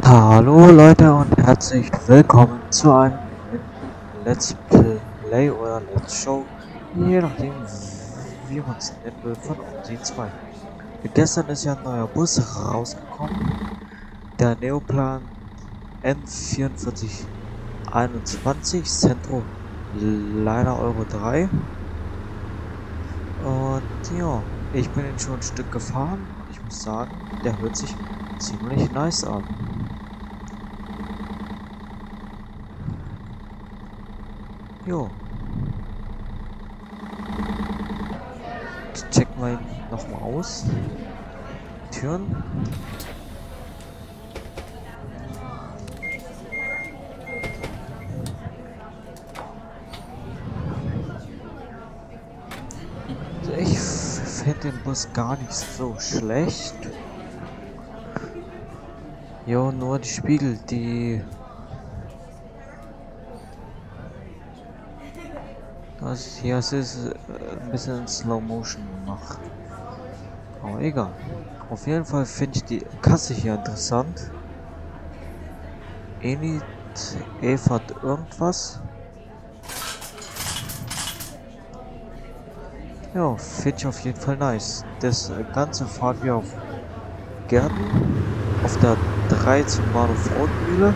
Hallo Leute und herzlich willkommen zu einem neuen Let's Play oder Let's Show, je nachdem wie man es nennen will, von OMSI 2. Gestern ist ja ein neuer Bus rausgekommen, der Neoplan M4421 Centro Liner Euro 3. Und ja, ich bin ihn schon ein Stück gefahren und ich muss sagen, der hört sich ziemlich nice an. Jo. Checken wir ihn nochmal aus. Türen. Also ich finde den Bus gar nicht so schlecht. Jo, nur die Spiegel, das hier ist ein bisschen in Slow Motion noch. Aber egal. Auf jeden Fall finde ich die Kasse hier interessant. Enid Eva irgendwas. Ja, finde ich auf jeden Fall nice. Das Ganze fahren wir auf Gärten, auf der 3 zum Bahnhof Rotenmühle.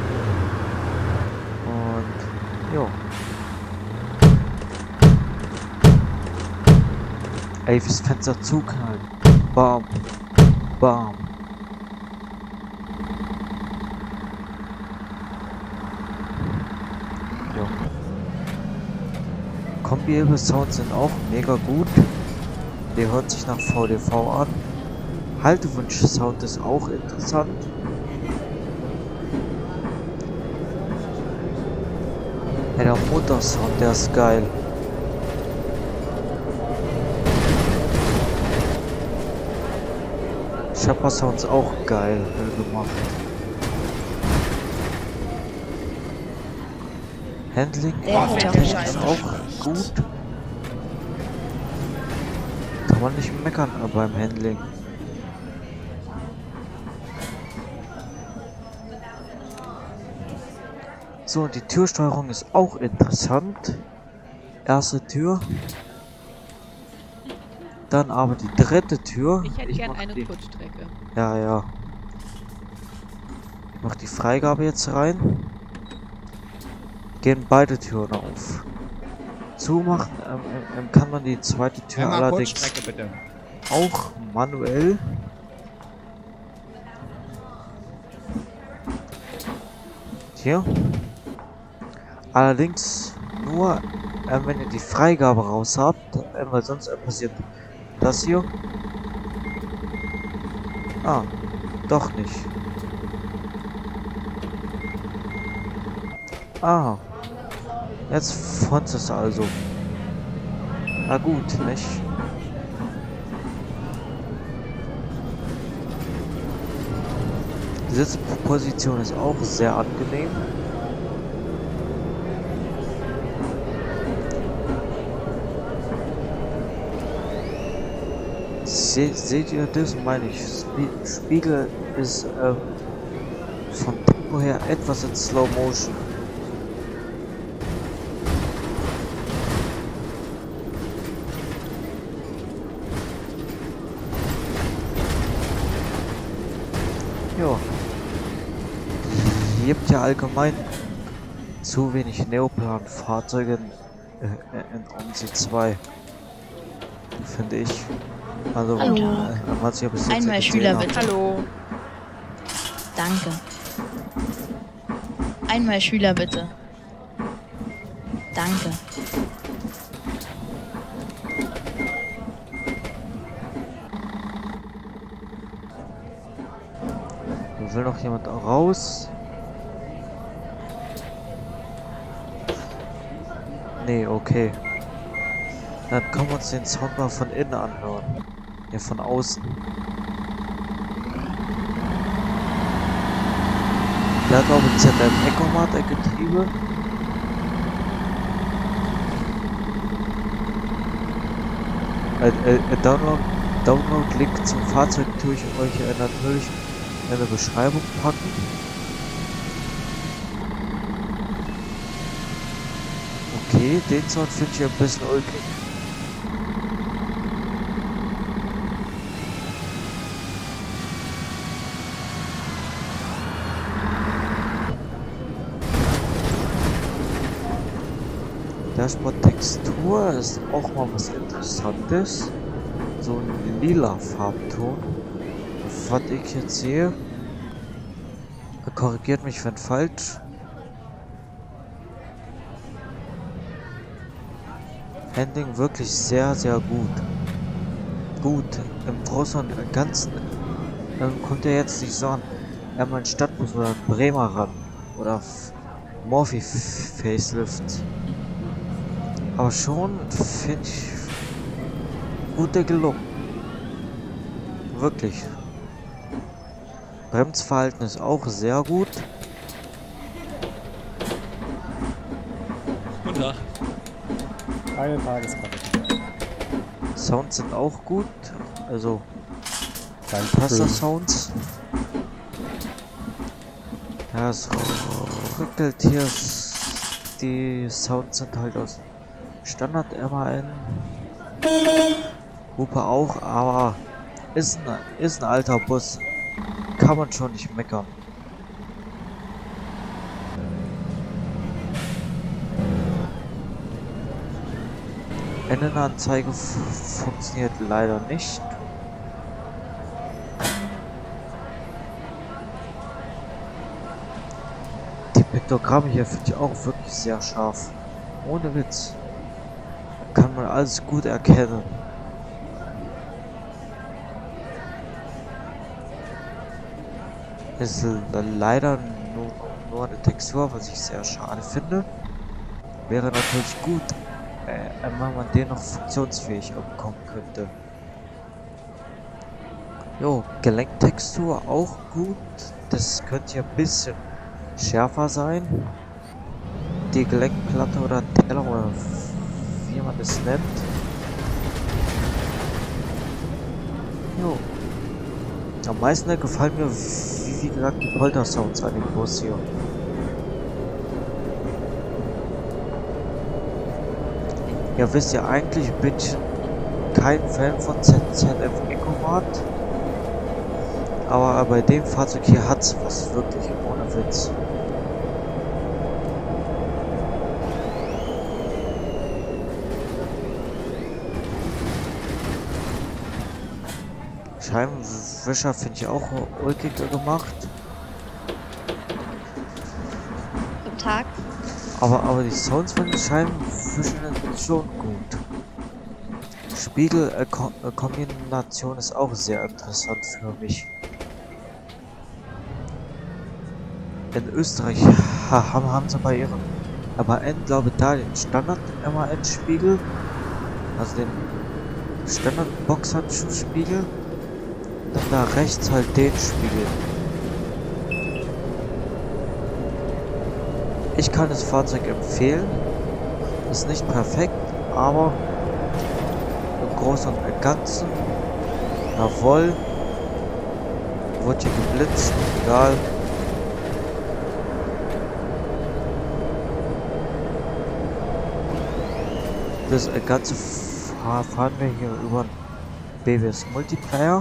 Und ja. Ey, fürs Fenster zuknallen. Bam. Bam. Jo. Kombi-Sounds sind auch mega gut. Der hört sich nach VDV an. Haltewunsch-Sound ist auch interessant. Ja, der Motorsound, der ist geil. Chopper Sounds auch geil gemacht. Handling ist auch gut. Kann man nicht meckern beim Handling. So, und die Türsteuerung ist auch interessant. Erste Tür. Dann aber die dritte Tür. Ich hätte gern eine Kurzstrecke. Ja, ja. Ich mach die Freigabe jetzt rein. Gehen beide Türen auf. Zumachen kann man die zweite Tür allerdings bitte. auch manuell. Hier. Allerdings nur, wenn ihr die Freigabe raus habt, weil sonst passiert das hier. Ah, doch nicht. Ah, jetzt fand es also. Na gut, nicht? Die Sitzposition ist auch sehr angenehm. Seht ihr das? Meine ich. Spiegel ist vom Tempo her etwas in Slow Motion. Ja. Hier gibt ja allgemein zu wenig Neoplan-Fahrzeuge in OMSI 2. Finde ich. Also, Hallo. Einmal Schüler bitte. Hallo. Danke. Einmal Schüler bitte. Danke. Will noch jemand raus? Nee, okay. Dann können wir uns den Sound mal von innen anhören. Ja, von außen. Der hat auch ein ZF-Ecomat, ein Getriebe. Download-Link zum Fahrzeug tue ich euch natürlich in der Beschreibung packen. Okay, den Sound finde ich ein bisschen ulkig. Dashboard-Textur ist auch mal was Interessantes. So ein lila Farbton. Was ich jetzt sehe, korrigiert mich, wenn falsch. Handling wirklich sehr, sehr gut. Gut, im Großen und Ganzen kommt er jetzt nicht so an. Einmal ein Stadtbus oder ein Bremer ran. Oder Morphe Facelift. Aber schon finde ich gute gelungen. Wirklich. Bremsverhalten ist auch sehr gut. Guten Tag. Eine Tageskarte. Sounds sind auch gut. Also Dankeschön. Taster-Sounds. Ja, es rückelt hier. Die Sounds sind halt aus Standard MAN. Hupe auch, aber ist ein alter Bus. Kann man schon nicht meckern. Innenanzeige funktioniert leider nicht. Die Piktogramme hier finde ich auch wirklich sehr scharf. Ohne Witz. Da kann man alles gut erkennen. Ist leider nur eine Textur, was ich sehr schade finde. Wäre natürlich gut, wenn man den noch funktionsfähig bekommen könnte. Jo, Gelenktextur auch gut. Das könnte ja ein bisschen schärfer sein. Die Gelenkplatte oder Teller oder wie man es nennt. Jo. Am meisten gefallen mir, wie gesagt, die Polter-Sounds an dem Bus hier. Ja, wisst ihr, eigentlich bin ich kein Fan von ZF Ecomat. Aber bei dem Fahrzeug hier hat es was, wirklich, ohne Witz. Scheibenwischer finde ich auch ulkiger gemacht. Guten Tag. Aber die Sounds von den Scheibenwischern sind schon gut. Spiegelkombination ist auch sehr interessant für mich. In Österreich haben sie bei ihrem MAN, glaube ich, da den Standard MAN-Spiegel, also den Standard Boxhandschuhspiegel, dann da rechts halt den Spiegel. Ich kann das Fahrzeug empfehlen, ist nicht perfekt, aber im Großen und Ganzen, jawohl, wurde hier geblitzt, egal. Das ganze fahren wir hier über BWS Multiplayer.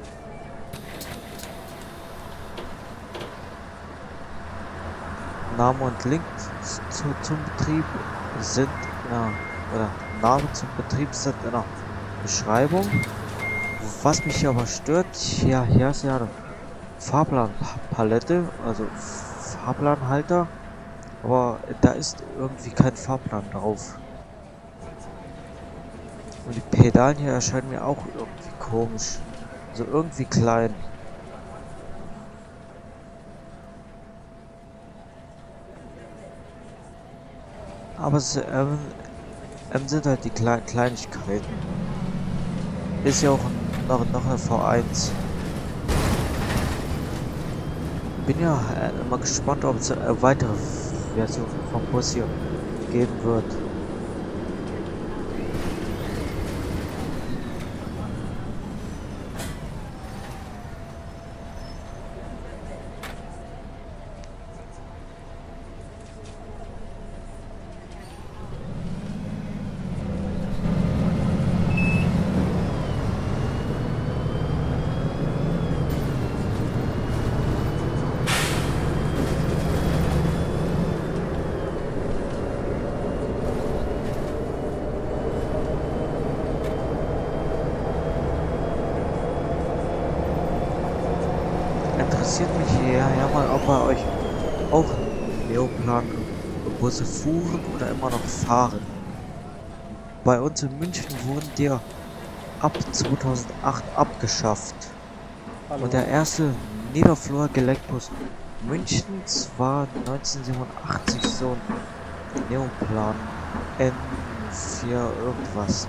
Name und Link zum Betrieb sind oder Name zum Betrieb sind in der Beschreibung. Was mich aber stört, hier ist ja eine Fahrplanpalette, also Fahrplanhalter, aber da ist irgendwie kein Fahrplan drauf. Und die Pedalen hier erscheinen mir auch irgendwie komisch. Also irgendwie klein. Aber es sind halt die Kleinigkeiten. Ist ja auch noch eine V1. Bin ja immer gespannt, ob es eine weitere Version vom Bus hier geben wird. interessiert mich ja mal, ob bei euch auch Neoplan-Busse fuhren oder immer noch fahren. Bei uns in München wurden die ab 2008 abgeschafft. Hallo. Und der erste Niederflur-Gelenkbus Münchens war 1987 so ein Neoplan N4 irgendwas.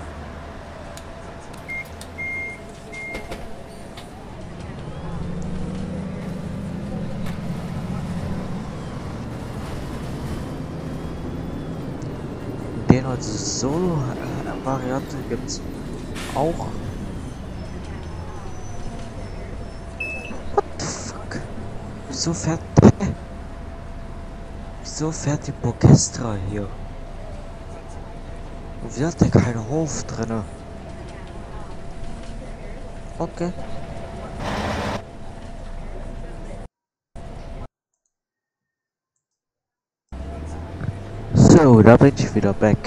Den als Solo-Variante gibt's auch. What the fuck? Wieso fährt die Bogestra hier? Und wieso hat der keinen Hof drinne? Okay. So, da bin ich wieder back.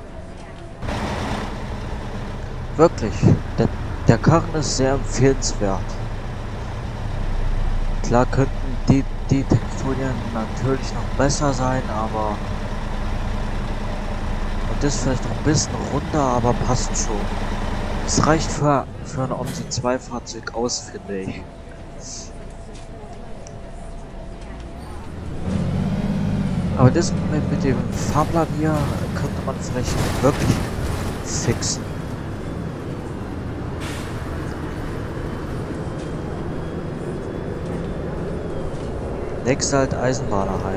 Wirklich, der Karren ist sehr empfehlenswert. Klar könnten die Texturien natürlich noch besser sein, aber und das vielleicht noch ein bisschen runder, aber passt schon. Es reicht für ein Omsi 2 Fahrzeug aus, finde ich. Aber das mit dem Fahrplan hier könnte man vielleicht wirklich fixen. Nächster halt Eisenbahnerheim.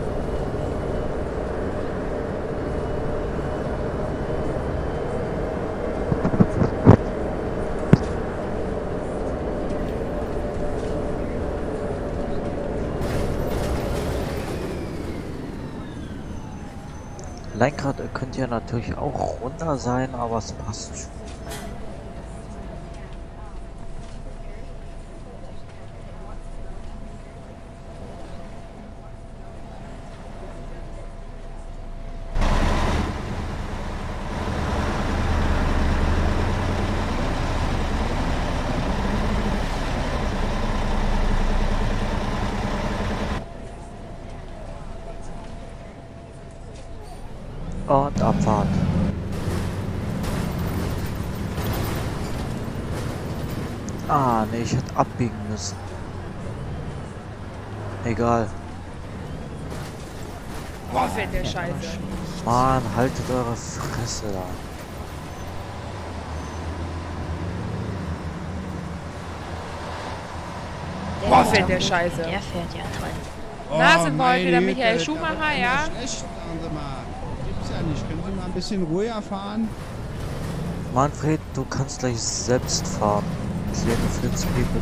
Lenkrad könnte ja natürlich auch runter sein, aber es passt schon. Und Abfahrt. Ah, ne, ich hätte abbiegen müssen. Egal. Boah, fällt der Scheiße. Mann, haltet eure Fresse da. Boah, fällt der Scheiße. Der fährt ja toll. Na, sind wir heute wieder meine Michael Güte, Schumacher, das ist ja? schlecht, sagen Sie mal. Gibt's ja nicht. Können Sie mal ein bisschen ruhiger fahren? Manfred, du kannst gleich selbst fahren. Kleine Flitzpiepe.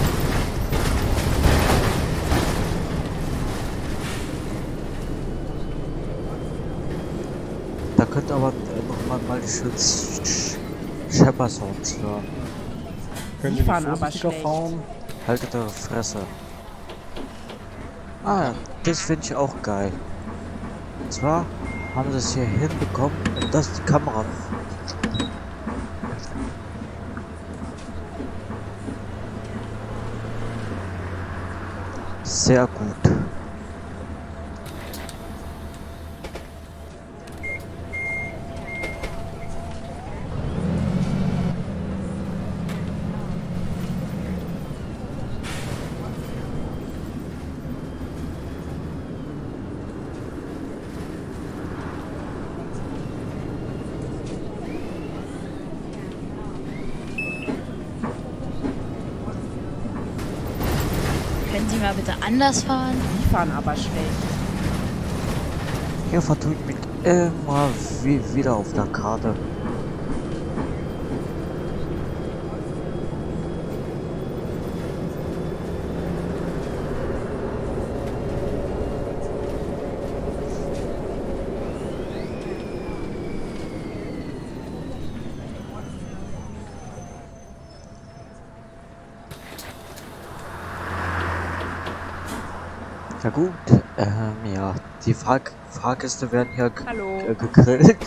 Da könnt ihr aber noch mal die schönen Shepard-Sounds hören. Können Die Sie fahren nicht aber vorsichtiger schlecht. fahren? Haltet eure Fresse. Ah, das finde ich auch geil. Und zwar haben sie es hier hinbekommen, dass die Kamera sehr gut. Können Sie mal bitte anders fahren? Die fahren aber schlecht. Hier vertut mich immer wieder auf der Karte. Ja gut, ja, die Fahrgäste werden hier Hallo. gegrillt.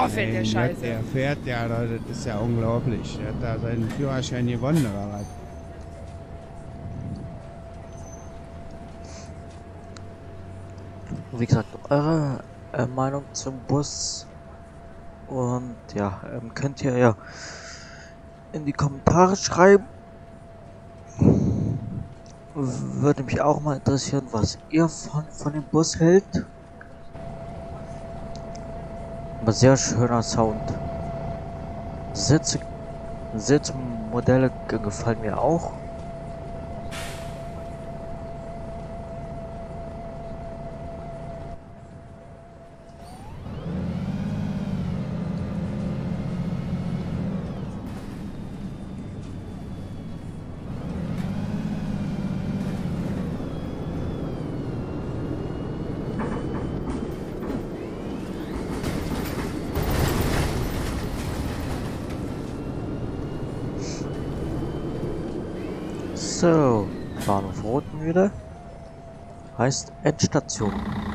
Boah, fährt der Mein scheiße. Gott, der fährt ja, Leute, das ist ja unglaublich. Der hat da seinen Führerschein gewonnen, oder was? Wie gesagt, eure Meinung zum Bus und ja, könnt ihr ja in die Kommentare schreiben. Würde mich auch mal interessieren, was ihr von dem Bus hält. Aber sehr schöner Sound. Sitzmodelle gefallen mir auch. So, Bahnhof Rothenmühle heißt Endstation.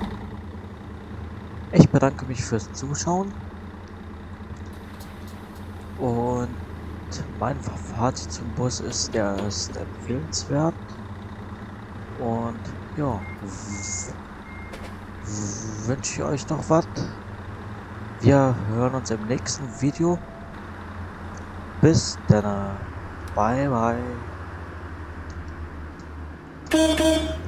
Ich bedanke mich fürs Zuschauen und mein Fazit zum Bus ist, der ist empfehlenswert und ja, wünsche ich euch noch was. Wir hören uns im nächsten Video. Bis dann. Bye bye.